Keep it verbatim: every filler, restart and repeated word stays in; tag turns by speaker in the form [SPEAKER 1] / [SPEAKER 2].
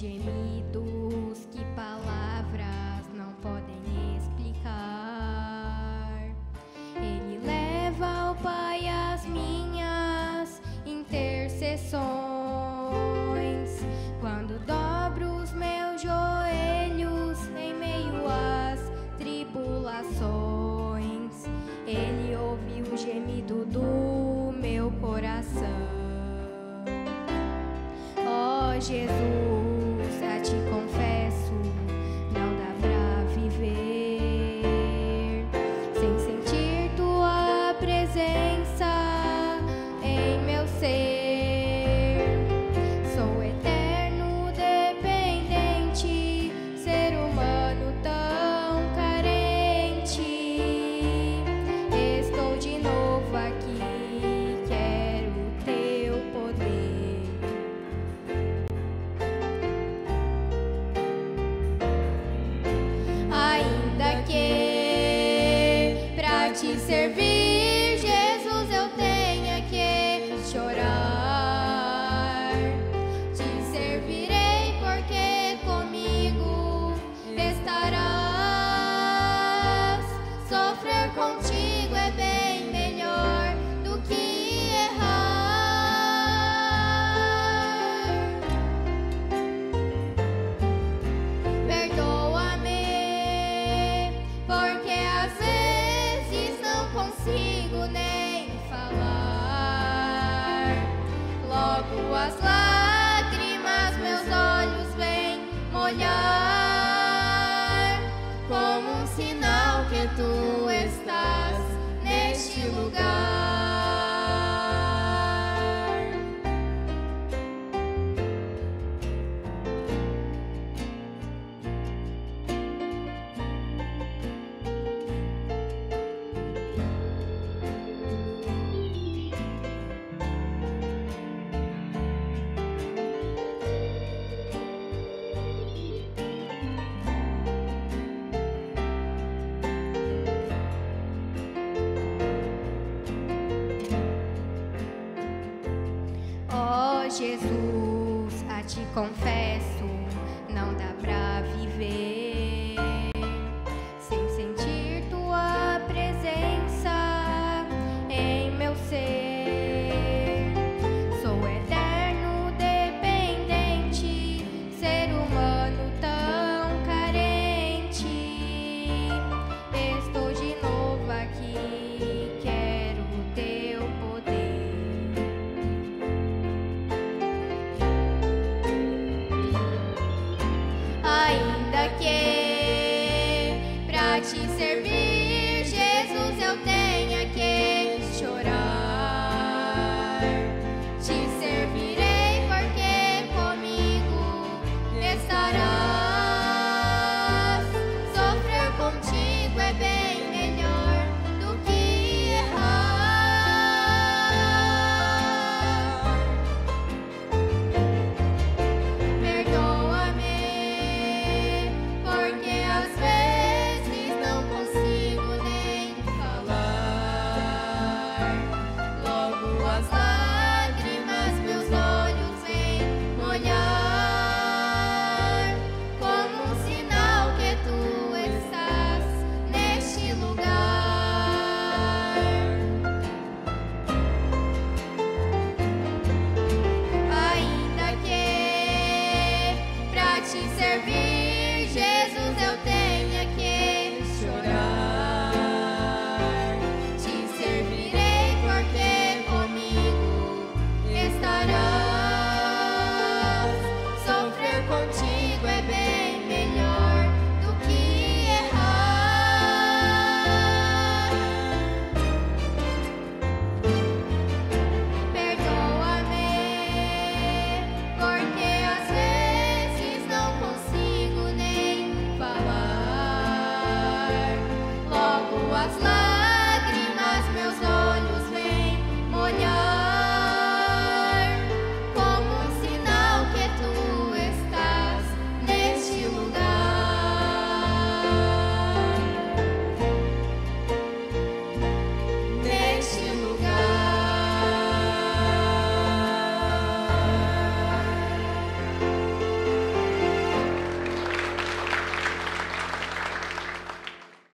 [SPEAKER 1] gemidos que palavras não podem explicar. Ele leva ao Pai as minhas intercessões. Quando dobro os meus joelhos em meio às tribulações, Ele ouve o gemido do meu coração. Ó Jesus, a ti confesso, não dá pra viver sem sentir tua presença em meu ser. Sou eterno dependente, ser humano tão carente. Estou de novo aqui, quero teu poder. Ainda que pra te servir, Jesus, eu tenha que chorar, te servirei porque comigo estarás. Sofrer contigo é bem melhor do que errar. Perdoa-me, porque às vezes não consigo nem falar. Logo as lágrimas meus olhos vêm molhar, como um sinal que tu estás neste lugar. Ó Jesus, a ti confesso, não dá pra viver sem sentir tua presença em meu ser. Sou eterno dependente, ser humano tão carente. Estou de novo aqui, quero teu poder. Ainda que pra te servir, Jesus, eu tenha que chorar, te servirei porque comigo estarás. Sofrer contigo é bem melhor do que errar. Perdoa-me, porque às vezes não consigo nem falar. Logo as lágrimas meus olhos vêm molhar, como um sinal que tu estás neste lugar. Ainda que pra te servir,